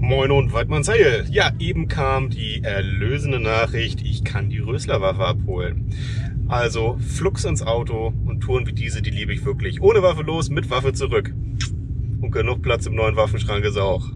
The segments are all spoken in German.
Moin und Weidmannsheil. Ja, eben kam die erlösende Nachricht, ich kann die Rösler-Waffe abholen. Also flugs ins Auto und Touren wie diese, die liebe ich wirklich. Ohne Waffe los, mit Waffe zurück. Und genug Platz im neuen Waffenschrank ist auch.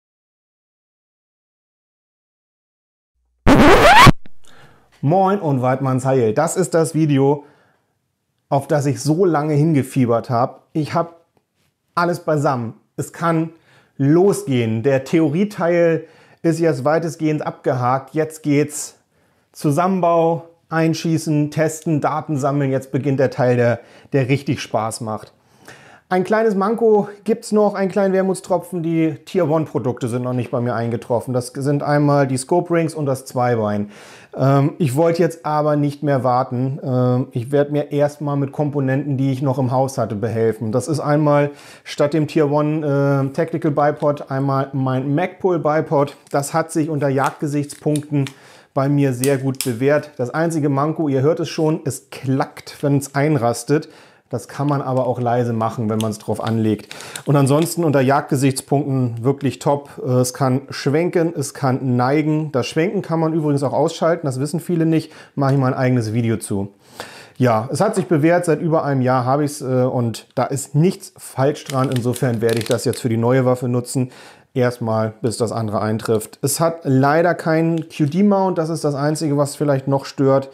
Moin und Weidmannsheil. Das ist das Video, auf das ich so lange hingefiebert habe. Ich habe alles beisammen. Es kann losgehen. Der Theorieteil ist jetzt weitestgehend abgehakt. Jetzt geht's Zusammenbau, Einschießen, Testen, Daten sammeln. Jetzt beginnt der Teil, der richtig Spaß macht. Ein kleines Manko gibt es noch, einen kleinen Wermutstropfen. Die Tier-1-Produkte sind noch nicht bei mir eingetroffen. Das sind einmal die Scope Rings und das Zweibein. Ich wollte jetzt aber nicht mehr warten. Ich werde mir erstmal mit Komponenten, die ich noch im Haus hatte, behelfen. Das ist einmal statt dem Tier-1 Tactical Bipod einmal mein Magpul Bipod. Das hat sich unter Jagdgesichtspunkten bei mir sehr gut bewährt. Das einzige Manko, ihr hört es schon, es klackt, wenn es einrastet. Das kann man aber auch leise machen, wenn man es drauf anlegt. Und ansonsten unter Jagdgesichtspunkten wirklich top. Es kann schwenken, es kann neigen. Das Schwenken kann man übrigens auch ausschalten, das wissen viele nicht. Mache ich mal ein eigenes Video zu. Ja, es hat sich bewährt, seit über einem Jahr habe ich es und da ist nichts falsch dran. Insofern werde ich das jetzt für die neue Waffe nutzen. Erstmal, bis das andere eintrifft. Es hat leider keinen QD-Mount, das ist das Einzige, was vielleicht noch stört.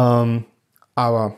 Aber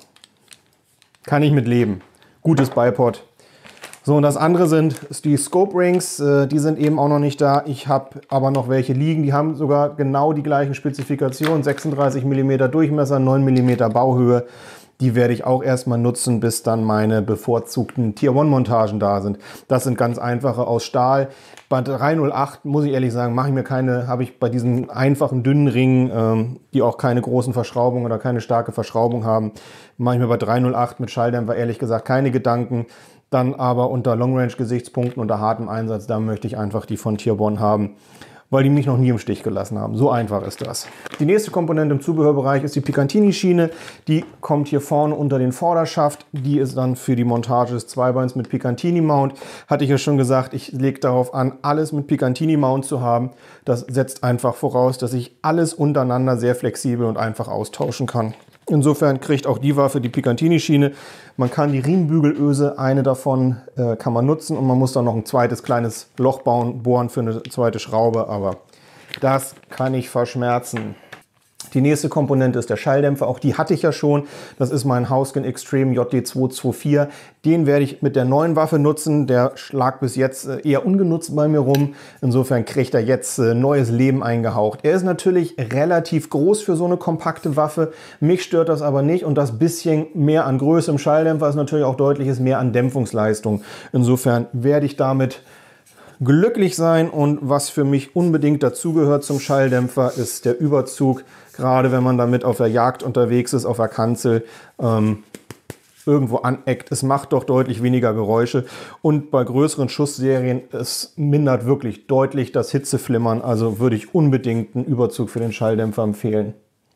kann ich mit leben. Gutes Bipod. So, und das andere ist die Scope Rings. Die sind eben auch noch nicht da. Ich habe aber noch welche liegen. Die haben sogar genau die gleichen Spezifikationen. 36 mm Durchmesser, 9 mm Bauhöhe. Die werde ich auch erstmal nutzen, bis dann meine bevorzugten Tier-1-Montagen da sind. Das sind ganz einfache aus Stahl. Bei 308, muss ich ehrlich sagen, habe ich bei diesen einfachen, dünnen Ringen, die auch keine großen Verschraubungen oder keine starke Verschraubung haben, mache ich mir bei 308 mit Schalldämpfer ehrlich gesagt keine Gedanken. Dann aber unter Long-Range-Gesichtspunkten, unter hartem Einsatz, da möchte ich einfach die von Tier-1 haben, weil die mich noch nie im Stich gelassen haben. So einfach ist das. Die nächste Komponente im Zubehörbereich ist die Picatinny-Schiene. Die kommt hier vorne unter den Vorderschaft. Die ist dann für die Montage des Zweibeins mit Picatinny-Mount. Hatte ich ja schon gesagt, ich lege darauf an, alles mit Picatinny-Mount zu haben. Das setzt einfach voraus, dass ich alles untereinander sehr flexibel und einfach austauschen kann. Insofern kriegt auch die Waffe die Picatinny-Schiene. Man kann die Riemenbügelöse, eine davon kann man nutzen und man muss dann noch ein zweites kleines Loch bohren für eine zweite Schraube, aber das kann ich verschmerzen. Die nächste Komponente ist der Schalldämpfer, auch die hatte ich ja schon. Das ist mein Hausken Extreme JD224. Den werde ich mit der neuen Waffe nutzen. Der lag bis jetzt eher ungenutzt bei mir rum. Insofern kriegt er jetzt neues Leben eingehaucht. Er ist natürlich relativ groß für so eine kompakte Waffe. Mich stört das aber nicht und das bisschen mehr an Größe im Schalldämpfer ist natürlich auch deutliches mehr an Dämpfungsleistung. Insofern werde ich damit glücklich sein und was für mich unbedingt dazugehört zum Schalldämpfer ist der Überzug, gerade wenn man damit auf der Jagd unterwegs ist, auf der Kanzel, irgendwo aneckt. Es macht doch deutlich weniger Geräusche und bei größeren Schussserien, es mindert wirklich deutlich das Hitzeflimmern, also würde ich unbedingt einen Überzug für den Schalldämpfer empfehlen.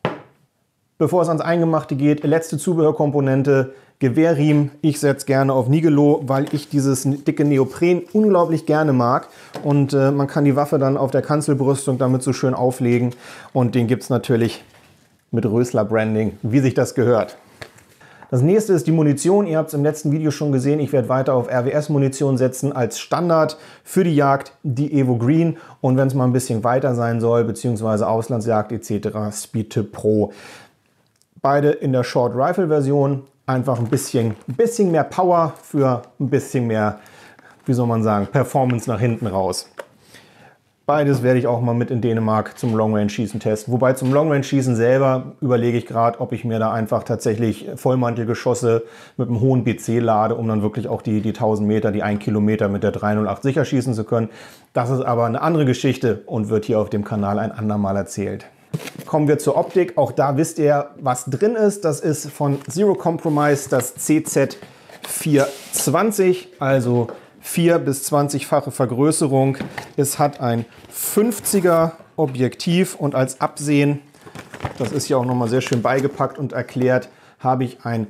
Bevor es ans Eingemachte geht, letzte Zubehörkomponente, Gewehrriemen. Ich setze gerne auf Nigelo, weil ich dieses dicke Neopren unglaublich gerne mag. Und man kann die Waffe dann auf der Kanzelbrüstung damit so schön auflegen. Und den gibt es natürlich mit Rösler Branding, wie sich das gehört. Das nächste ist die Munition. Ihr habt es im letzten Video schon gesehen. Ich werde weiter auf RWS-Munition setzen als Standard für die Jagd, die Evo Green. Und wenn es mal ein bisschen weiter sein soll, beziehungsweise Auslandsjagd etc., Speedtip Pro. Beide in der Short Rifle Version. Einfach ein bisschen mehr Power für ein bisschen mehr, wie soll man sagen, Performance nach hinten raus. Beides werde ich auch mal mit in Dänemark zum Long-Range-Schießen testen. Wobei zum Long-Range-Schießen selber überlege ich gerade, ob ich mir da einfach tatsächlich Vollmantelgeschosse mit einem hohen BC lade, um dann wirklich auch die 1000 Meter, die 1 Kilometer mit der 308 sicher schießen zu können. Das ist aber eine andere Geschichte und wird hier auf dem Kanal ein andermal erzählt. Kommen wir zur Optik. Auch da wisst ihr, was drin ist. Das ist von Zero Compromise das CZ420, also 4- bis 20-fache Vergrößerung. Es hat ein 50er Objektiv und als Absehen, das ist hier auch nochmal sehr schön beigepackt und erklärt, habe ich ein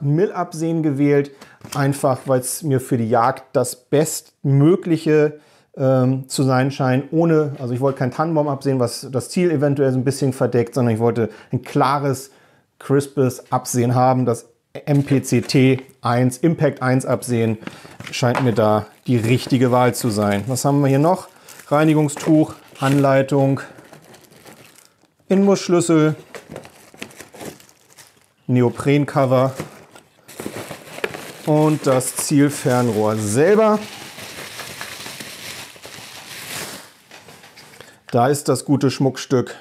Standard-Mill-Absehen gewählt. Einfach, weil es mir für die Jagd das bestmögliche zu sein scheint, ohne, also ich wollte kein Tannenbaum absehen, was das Ziel eventuell so ein bisschen verdeckt, sondern ich wollte ein klares, crispes Absehen haben. Das MPCT 1, Impact 1 Absehen scheint mir da die richtige Wahl zu sein. Was haben wir hier noch? Reinigungstuch, Anleitung, Inbusschlüssel, Neoprencover und das Zielfernrohr selber. Da ist das gute Schmuckstück.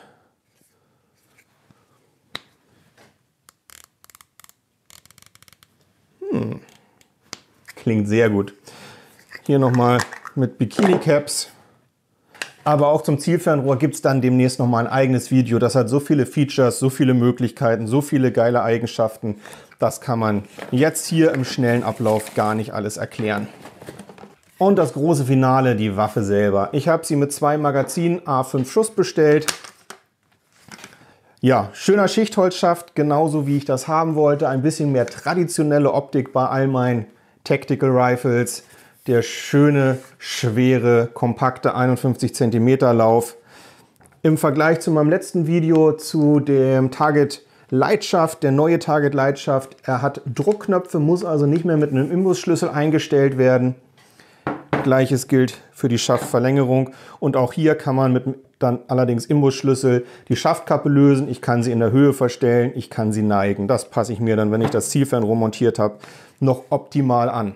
Klingt sehr gut. Hier nochmal mit Bikini-Caps. Aber auch zum Zielfernrohr gibt es dann demnächst nochmal ein eigenes Video. Das hat so viele Features, so viele Möglichkeiten, so viele geile Eigenschaften. Das kann man jetzt hier im schnellen Ablauf gar nicht alles erklären. Und das große Finale, die Waffe selber. Ich habe sie mit 2 Magazinen A5 Schuss bestellt. Ja, schöner Schichtholzschaft, genauso wie ich das haben wollte. Ein bisschen mehr traditionelle Optik bei all meinen Tactical Rifles. Der schöne, schwere, kompakte 51 cm Lauf. Im Vergleich zu meinem letzten Video zu dem Target Lightschaft, der neue Target Lightschaft, er hat Druckknöpfe, muss also nicht mehr mit einem Imbusschlüssel eingestellt werden. Gleiches gilt für die Schaftverlängerung und auch hier kann man mit dann allerdings Imbusschlüssel die Schaftkappe lösen. Ich kann sie in der Höhe verstellen, ich kann sie neigen. Das passe ich mir dann, wenn ich das Zielfernrohr montiert habe, noch optimal an.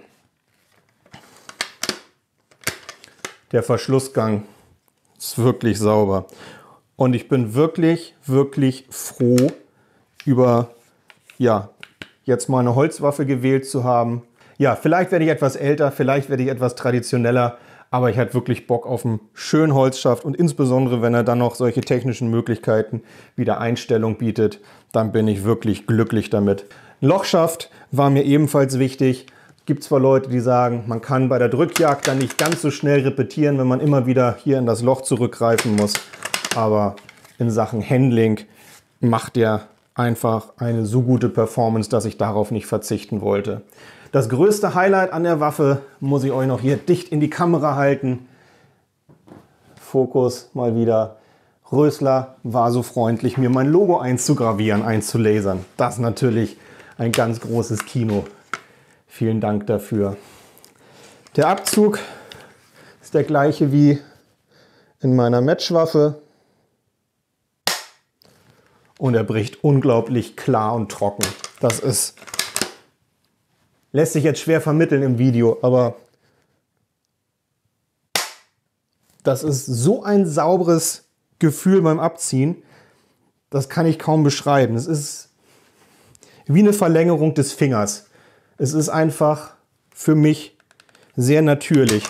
Der Verschlussgang ist wirklich sauber und ich bin wirklich, wirklich froh über, ja, jetzt mal eine Holzwaffe gewählt zu haben. Ja, vielleicht werde ich etwas älter, vielleicht werde ich etwas traditioneller, aber ich hatte wirklich Bock auf einen schönen Holzschaft und insbesondere, wenn er dann noch solche technischen Möglichkeiten wie der Einstellung bietet, dann bin ich wirklich glücklich damit. Ein Lochschaft war mir ebenfalls wichtig. Es gibt zwar Leute, die sagen, man kann bei der Drückjagd dann nicht ganz so schnell repetieren, wenn man immer wieder hier in das Loch zurückgreifen muss, aber in Sachen Handling macht der einfach eine so gute Performance, dass ich darauf nicht verzichten wollte. Das größte Highlight an der Waffe muss ich euch noch hier dicht in die Kamera halten. Fokus mal wieder. Rösler war so freundlich, mir mein Logo einzugravieren, einzulasern. Das ist natürlich ein ganz großes Kino. Vielen Dank dafür. Der Abzug ist der gleiche wie in meiner Matchwaffe. Und er bricht unglaublich klar und trocken. Das ist, lässt sich jetzt schwer vermitteln im Video, aber das ist so ein sauberes Gefühl beim Abziehen, das kann ich kaum beschreiben. Es ist wie eine Verlängerung des Fingers. Es ist einfach für mich sehr natürlich.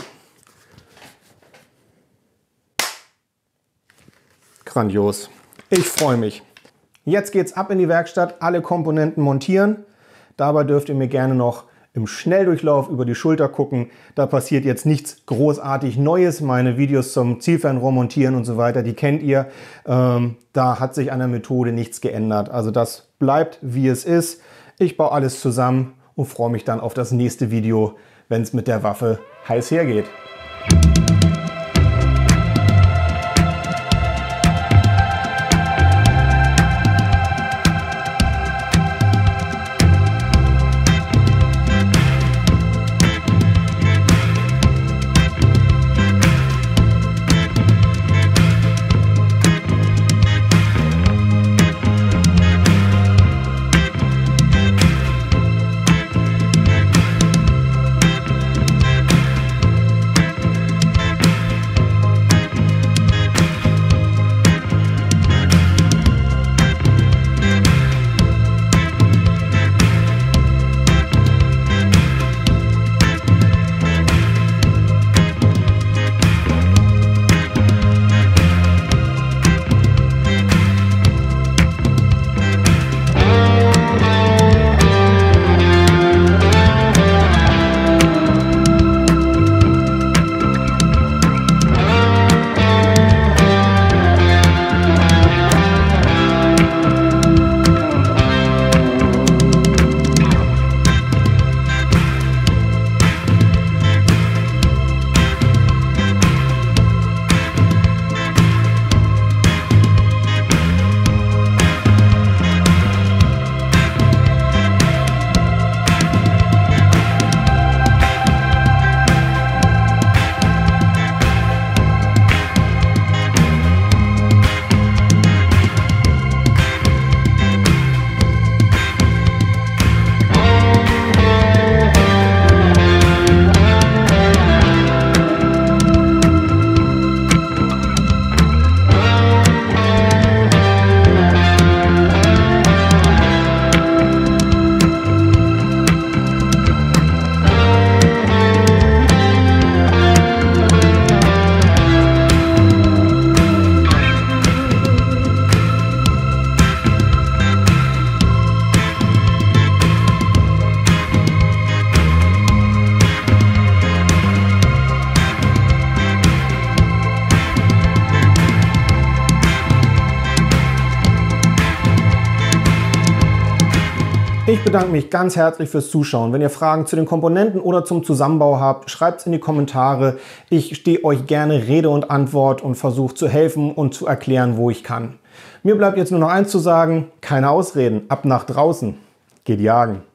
Grandios. Ich freue mich. Jetzt geht's ab in die Werkstatt, alle Komponenten montieren. Dabei dürft ihr mir gerne noch im Schnelldurchlauf über die Schulter gucken. Da passiert jetzt nichts großartig Neues. Meine Videos zum Zielfernrohr montieren und so weiter, die kennt ihr. Da hat sich an der Methode nichts geändert. Also das bleibt, wie es ist. Ich baue alles zusammen und freue mich dann auf das nächste Video, wenn es mit der Waffe heiß hergeht. Ich bedanke mich ganz herzlich fürs Zuschauen. Wenn ihr Fragen zu den Komponenten oder zum Zusammenbau habt, schreibt es in die Kommentare. Ich stehe euch gerne Rede und Antwort und versuche zu helfen und zu erklären, wo ich kann. Mir bleibt jetzt nur noch eins zu sagen: keine Ausreden, ab nach draußen, geht jagen.